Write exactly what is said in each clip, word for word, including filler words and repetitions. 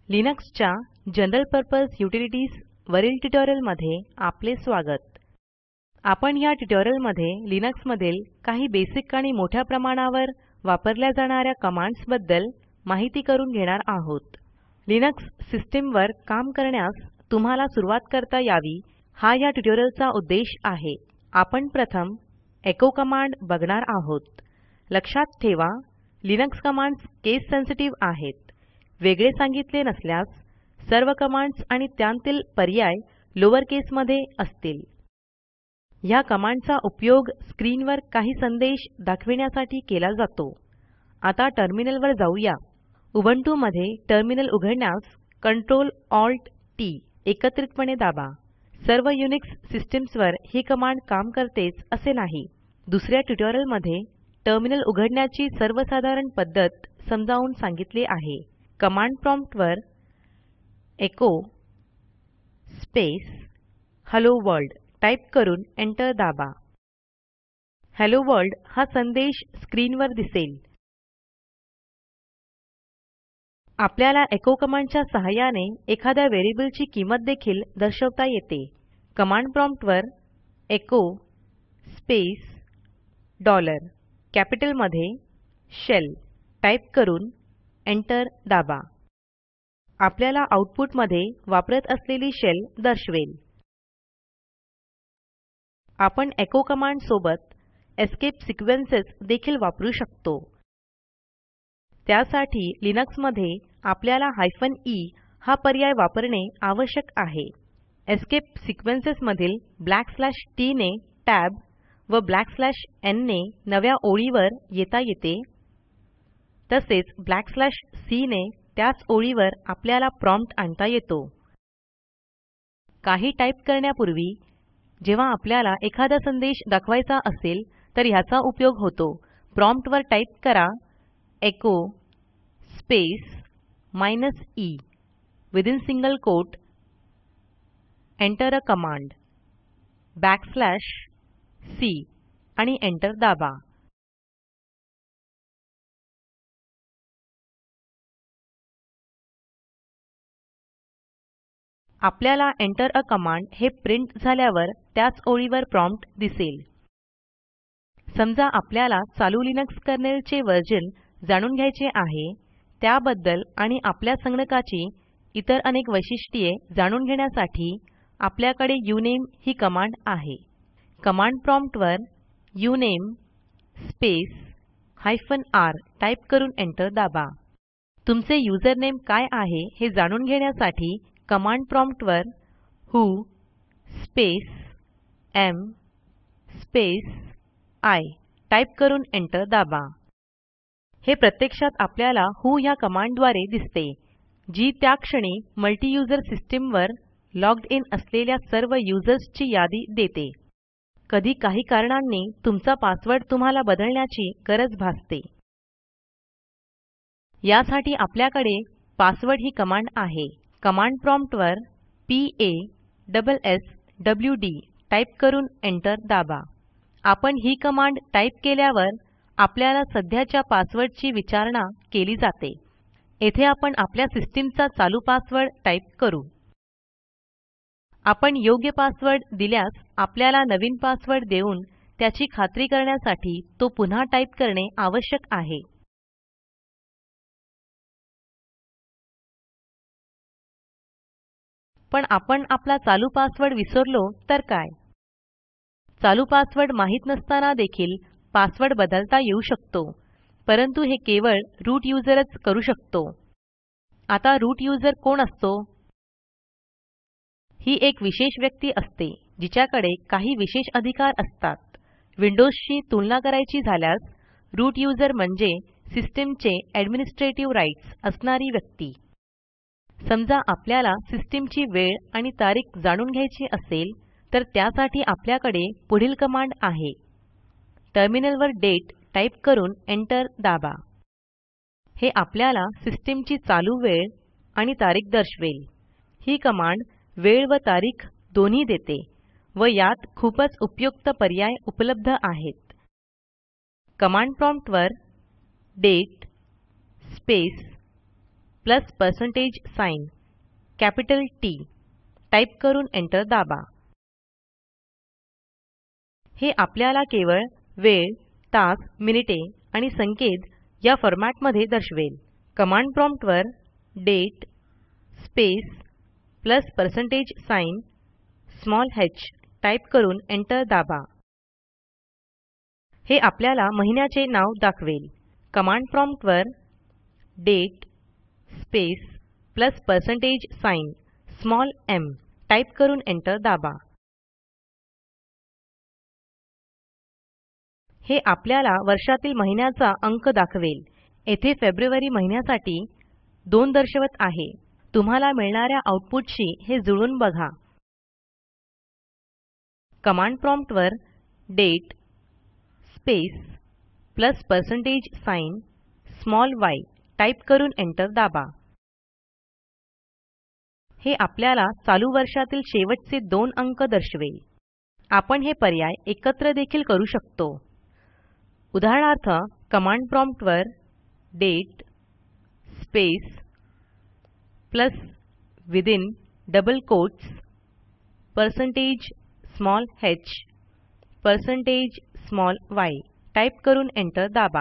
लिनक्सच्या general purpose utilities वरील ट्युटोरियलमध्ये आपले स्वागत. आपण या ट्युटोरियलमध्ये लिनक्समधील काही बेसिक आणि मोठ्या प्रमाणावर वापरल्या जाणाऱ्या कमांड्स बद्दल माहिती करून घेणार आहोत. लिनक्स सिस्टीमवर काम करण्यास तुम्हाला सुरुवात करता यावी हा या ट्युटोरियलचा उद्देश आहे. आपण प्रथम एचो कमांड बघणार आहोत. लक्षात ठेवा, लिनक्स कमांड्स केस सेन्सिटिव्ह आहेत. वेगळे सांगितले नसल्यास सर्व कमांड्स आणि त्यांतील पर्याय लोअर केसमध्ये असतील. ह्या कमांडचा उपयोग स्क्रीनवर काही संदेश दाखविण्यासाठी केला जातो. आता टर्मिनलवर जाऊया. उबुंटू मध्ये टर्मिनल उघडण्यास कंट्रोल ऑल्ट टी एकत्रितपणे दाबा. सर्व युनिक्स सिस्टीम्सवर ही कमांड काम करतेच असे नाही. दुसऱ्या ट्युटोरियलमध्ये टर्मिनल उघडण्याची सर्वसाधारण पद्धत समजावून सांगितले आहे. कमांड प्रॉम्प्ट वर echo space hello world type करून एंटर दाबा. हेल्लो वर्ल्ड हा संदेश स्क्रीनवर दिसेल. आपल्याला एचो कमांडच्या सहाय्याने एखाद्या व्हेरिएबलची किंमत देखील दर्शवता येते. कमांड प्रॉम्प्ट वर एचो स्पेस डॉलर कॅपिटल मध्ये शेल टाइप करून एंटर दाबा. आपल्याला आउटपुट मध्ये वापरत असलेली शेल दर्शवेल. आपण एचो कमांड सोबत एस्केप सिक्वेन्सेस देखील वापरू शकतो. त्यासाठी लिनक्स मध्ये आपल्याला हायफेन ई हा पर्याय वापरणे आवश्यक आहे. एस्केप सिक्वेन्सेस मधील ब्लॅक स्लॅश टी ने टॅब व ब्लॅक स्लॅश एन ने नव्या ओळीवर येता येते. तसेच ब्लॅक स्लॅश सी ने त्याच ओळीवर आपल्याला प्रॉम्प्ट आणता येतो. काही टाईप करण्यापूर्वी जेव्हा आपल्याला एखादा संदेश दाखवायचा असेल तर ह्याचा उपयोग होतो. प्रॉम्प्ट वर टाईप करा echo space minus E within single quote enter a command backslash C आणि एंटर दाबा. आपल्याला एंटर अ कमांड हे प्रिंट झाल्यावर त्याच ओळीवर प्रॉम्प्ट दिसेल. समजा आपल्याला चालू लिनक्स कर्नेलचे व्हर्जन जाणून घ्यायचे आहे. त्याबद्दल आणि आपल्या संगणकाची इतर अनेक वैशिष्ट्ये जाणून घेण्यासाठी आपल्याकडे उनमे ही कमांड आहे. कमांड प्रॉम्प्ट वर uname space hyphen R type करून एंटर दाबा. तुमचे युजरनेम काय आहे हे जाणून घेण्यासाठी कमांड प्रॉम्प्ट वर who space am space I type करून एंटर दाबा. हे प्रत्यक्षात आपल्याला व्हो ह्या कमांडद्वारे दिसते, जी त्या क्षणी मल्टी युजर सिस्टीमवर लॉग्ड इन असलेल्या सर्व युजर्सची यादी देते. कधी काही कारणांनी तुमचा पासवर्ड तुम्हाला बदलण्याची गरज भासते. यासाठी आपल्याकडे पासवर्ड ही कमांड आहे. कमांड प्रॉम्प्ट वर P A S S W D type करून एंटर दाबा. आपण ही कमांड टाईप केल्यावर आपल्याला सध्याच्या पासवर्डची विचारणा केली जाते. येथे आपण आपल्या सिस्टीमचा चालू पासवर्ड टाईप करू. आपण योग्य पासवर्ड दिल्यास आपल्याला नवीन पासवर्ड देऊन त्याची खात्री करण्यासाठी तो पुन्हा टाईप करणे आवश्यक आहे. पण आपण आपला चालू पासवर्ड विसरलो तर काय? चालू पासवर्ड माहित नसताना देखील पासवर्ड बदलता येऊ शकतो, परंतु हे केवळ रूट युजरच करू शकतो. आता रूट युजर कोण असतो? ही एक विशेष व्यक्ती असते जिच्याकडे काही विशेष अधिकार असतात. विंडोजशी तुलना करायची झाल्यास रूट युजर म्हणजे सिस्टीमचे एडमिनिस्ट्रेटिव्ह राइट्स असणारी व्यक्ती. समजा आपल्याला सिस्टीमची वेळ आणि तारीख जाणून घ्यायची असेल तर त्यासाठी आपल्याकडे पुढील कमांड आहे. टर्मिनलवर दाते टाइप करून एंटर दाबा. हे आपल्याला सिस्टीमची चालू वेळ आणि तारीख दर्शवेल. ही कमांड वेळ व तारीख दोन्ही देते व यात खूपच उपयुक्त पर्याय उपलब्ध आहेत. कमांड प्रॉम्प्ट वर date space plus percentage sign capital T type करून एंटर दाबा. हे आपल्याला केवळ वेळ, तास, मिनिटे आणि संकेत या फॉरमॅटमध्ये दर्शवेल. कमांड प्रॉम्प्ट वर date space plus percentage sign small h type करून एंटर दाबा. हे आपल्याला महिन्याचे नाव दाखवेल. कमांड प्रॉम्प्ट वर date space plus percentage sign small M type करून एंटर दाबा. हे आपल्याला वर्षातील महिन्याचा अंक दाखवेल. येथे फेब्रुवारी महिन्यासाठी दोन दर्शवत आहे. तुम्हाला मिळणाऱ्या आऊटपुटशी हे जुळवून बघा. कमांड प्रॉम्प्ट वर date space plus percentage sign small y type करून एंटर दाबा. हे आपल्याला चालू वर्षातील शेवटचे दोन अंक दर्शवेल. आपण हे पर्याय एकत्र देखील करू शकतो. उदाहरणार्थ कमांड प्रॉम्प्ट वर date space plus within double quotes percentage small h percentage small y type करून एंटर दाबा.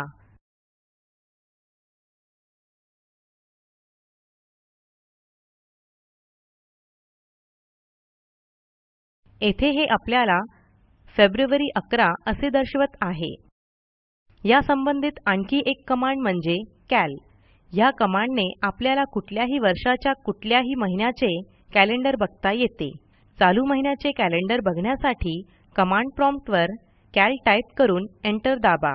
येथे हे आपल्याला फेब्रुवारी अकरा असे दर्शवत आहे. या संबंधित आणखी एक कमांड म्हणजे कॅल. ह्या कमांडने आपल्याला कुठल्याही वर्षाच्या कुठल्याही महिन्याचे कॅलेंडर बघता येते. चालू महिन्याचे कॅलेंडर बघण्यासाठी कमांड प्रॉम्प्ट वर कॅल टाईप करून एंटर दाबा.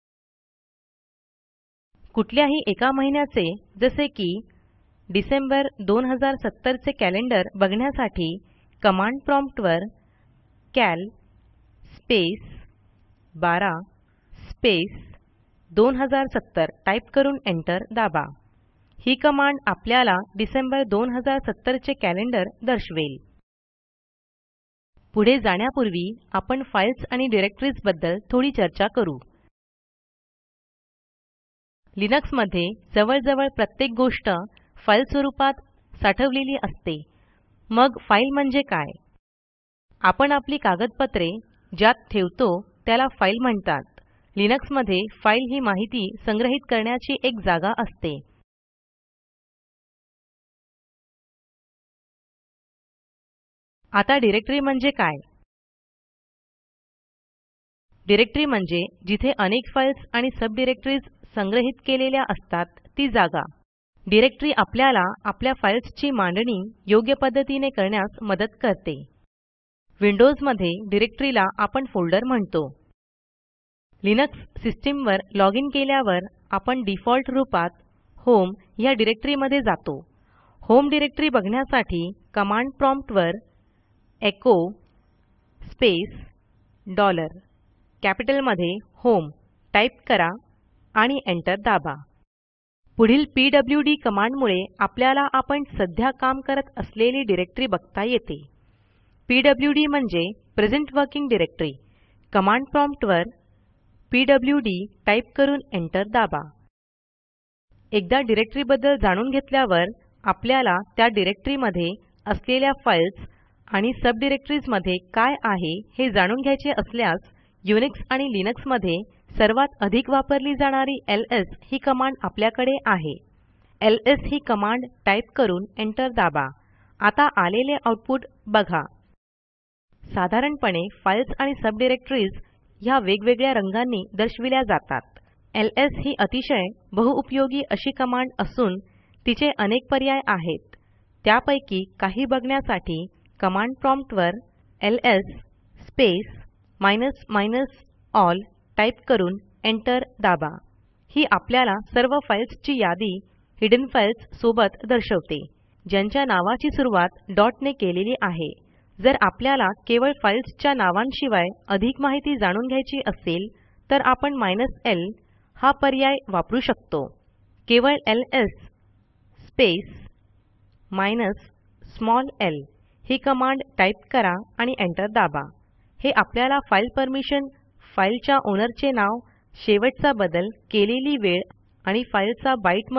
कुठल्याही एका महिन्याचे जसे की डिसेंबर दोन हजार सत्तर चे कॅलेंडर बघण्यासाठी कमांड प्रॉम्प्ट वर कॅल स्पेस बारा स्पेस दोन हजार सत्तर टाईप करून एंटर दाबा. ही कमांड आपल्याला डिसेंबर दोन हजार सत्तर चे कॅलेंडर दर्शवेल. पुढे जाण्यापूर्वी आपण फाईल्स आणि डिरेक्टरीज बद्दल थोडी चर्चा करू. लिनक्स मध्ये जवळजवळ प्रत्येक गोष्ट फाईल स्वरूपात साठवलेली असते. मग फाईल म्हणजे काय? आपण आपली कागदपत्रे ज्यात ठेवतो त्याला फाईल म्हणतात. लिनक्स मध्ये फाईल ही माहिती संग्रहित करण्याची एक जागा असते. आता डिरेक्टरी म्हणजे काय? डिरेक्टरी म्हणजे जिथे अनेक फाईल्स आणि सब डिरेक्टरीज संग्रहित केलेल्या असतात ती जागा. डिरेक्टरी आपल्याला आपल्या फाईल्सची मांडणी योग्य पद्धतीने करण्यास मदत करते. विंडोज मध्ये डिरेक्टरीला आपण फोल्डर म्हणतो. लिनक्स सिस्टीमवर लॉगिन केल्यावर आपण डिफॉल्ट रूपात होम ह्या डिरेक्टरीमध्ये जातो. होम डिरेक्टरी बघण्यासाठी कमांड प्रॉम्प्ट वर एचो स्पेस डॉलर कॅपिटलमध्ये होम टाईप करा आणि एंटर दाबा. पुढील पीडब्ल्यूडी कमांडमुळे आपल्याला आपण सध्या काम करत असलेली डिरेक्टरी बघता येते. पीडब्ल्यूडी म्हणजे present working directory. Command prompt वर पीडब्ल्यूडी टाईप करून एंटर दाबा. एकदा डिरेक्टरीबद्दल जाणून घेतल्यावर आपल्याला त्या डिरेक्टरीमध्ये असलेल्या फाईल्स आणि सब डिरेक्टरीजमध्ये काय आहे हे जाणून घ्यायचे असल्यास युनिक्स आणि लिनक्स मध्ये सर्वात अधिक वापरली जाणारी एलएस ही कमांड आपल्याकडे आहे. एलएस ही कमांड टाईप करून एंटर दाबा. आता आलेले आउटपुट बघा. साधारणपणे फाईल्स आणि सब डिरेक्टरीज ह्या वेगवेगळ्या रंगांनी दर्शविल्या जातात. एलएस ही अतिशय बहुउपयोगी अशी कमांड असून तिचे अनेक पर्याय आहेत. त्यापैकी काही बघण्यासाठी कमांड प्रॉम्प्ट वर LS space minus minus all type करून एंटर दाबा. ही आपल्याला सर्व फाईल्सची यादी हिडन फाइल्स सोबत दर्शवते ज्यांच्या नावाची सुरुवात डॉट ने केलेली आहे. जर आपल्याला केवळ फाईल्सच्या नावांशिवाय अधिक माहिती जाणून घ्यायची असेल तर आपण माइनस एल हा पर्याय वापरू शकतो. केवळ LS space minus small L ही कमांड टाईप करा आणि एंटर दाबा. हे आपल्याला फाईल परमिशन, फाईलच्या ओनरचे नाव, शेवटचा बदल, केलेली वेळ आणि फाईलचा बायट मधील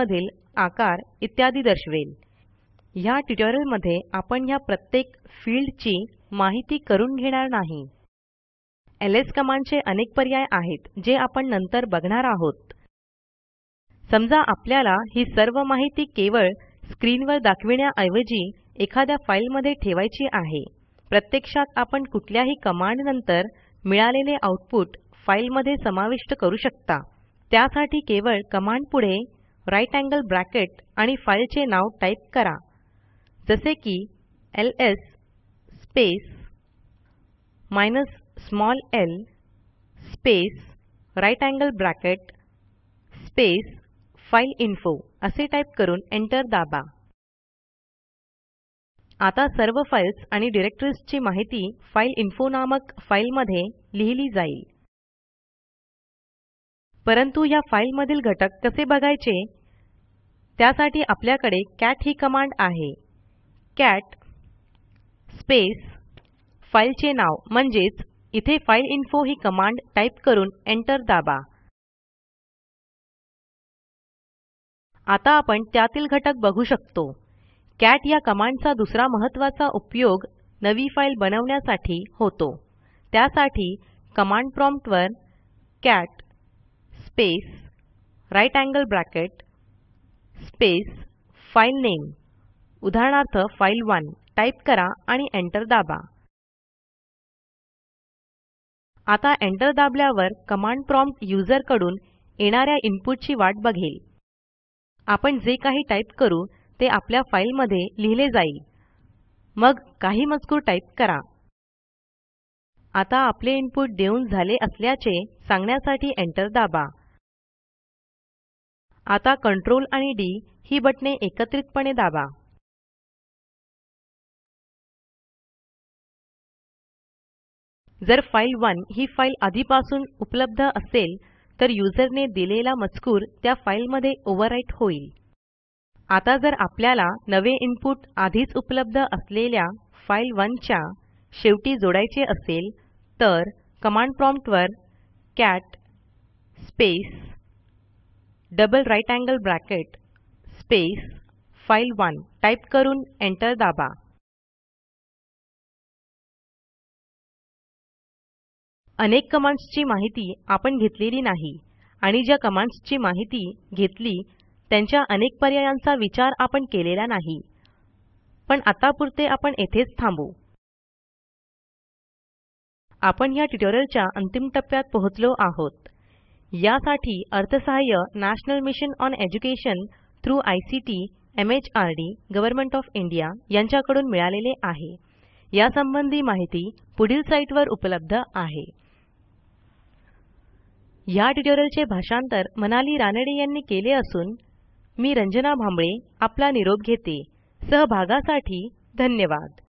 आकार इत्यादी दर्शवेल. ह्या ट्युटोरियलमध्ये आपण ह्या प्रत्येक फील्डची माहिती करून घेणार नाही. एलएस कमांडचे अनेक पर्याय आहेत जे आपण नंतर बघणार आहोत. समजा आपल्याला ही सर्व माहिती केवळ स्क्रीनवर दाखविण्याऐवजी एखाद्या फाईलमध्ये ठेवायची आहे. प्रत्यक्षात आपण कुठल्याही कमांड नंतर मिळालेले आउटपुट फाईलमध्ये समाविष्ट करू शकता. त्यासाठी केवळ कमांड पुढे राइट एंगल ब्रॅकेट आणि फाईलचे नाव टाईप करा. जसे की LS space minus small L space right angle bracket space file info असे टाईप करून एंटर दाबा. आता सर्व फाईल्स आणि डिरेक्टरीजची माहिती फाइलइन्फो नामक फाईलमध्ये लिहिली जाईल. परंतु या फाईलमधील घटक कसे बघायचे त्यासाठी आपल्याकडे कॅट ही कमांड आहे. कॅट स्पेस फाईलचे नाव म्हणजेच इथे फाइलइन्फो ही कमांड टाईप करून एंटर दाबा. आता आपण त्यातील घटक बघू शकतो. कॅट या कमांडचा दुसरा महत्त्वाचा उपयोग नवी फाईल बनवण्यासाठी होतो. त्यासाठी कमांड प्रॉम्प्टवर cat space right angle bracket space file name उदाहरणार्थ फाइल वन टाईप करा आणि एंटर दाबा. आता एंटर दाबल्यावर कमांड प्रॉम्प्ट यूझर कडून येणाऱ्या इनपुटची वाट बघेल. आपण जे काही टाईप करू ते आपल्या फाईलमध्ये लिहिले जाईल. मग काही मजकूर टाईप करा. आता आपले इनपुट देऊन झाले असल्याचे सांगण्यासाठी एंटर दाबा. आता कंट्रोल आणि डी ही बटणे एकत्रितपणे दाबा. जर फाइल वन ही फाईल आधीपासून उपलब्ध असेल तर युजरने दिलेला मजकूर त्या फाईलमध्ये ओव्हरराईट होईल. आता जर आपल्याला नवे इनपुट आधीच उपलब्ध असलेल्या फाइल वन च्या शेवटी जोडायचे असेल तर कमांड प्रॉम्प्टवर cat space double right angle bracket space file one type करून एंटर दाबा. अनेक कमांड्सची माहिती आपण घेतलेली नाही आणि ज्या कमांड्सची माहिती घेतली त्यांच्या अनेक पर्यायांचा विचार आपण केलेला नाही. पण आतापुरते आपण येथेच थांबू. आपण या ट्युटोरियलच्या अंतिम टप्प्यात पोहोचलो आहोत. यासाठी अर्थसहाय्य national mission on education through ICT MHRD government of India यांच्याकडून मिळालेले आहे. यासंबंधी माहिती पुढील साईटवर उपलब्ध आहे. या ट्युटोरियलचे भाषांतर मनाली रानडे यांनी केले असून मी रंजना भांबळे आपला निरोप घेते. सहभागासाठी धन्यवाद.